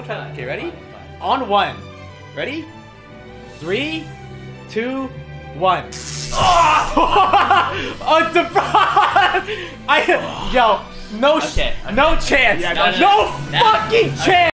trying. Okay, ready? On one. Ready? 3, 2, 1. Oh, surprise! Yo, no chance. Yeah, No fucking chance.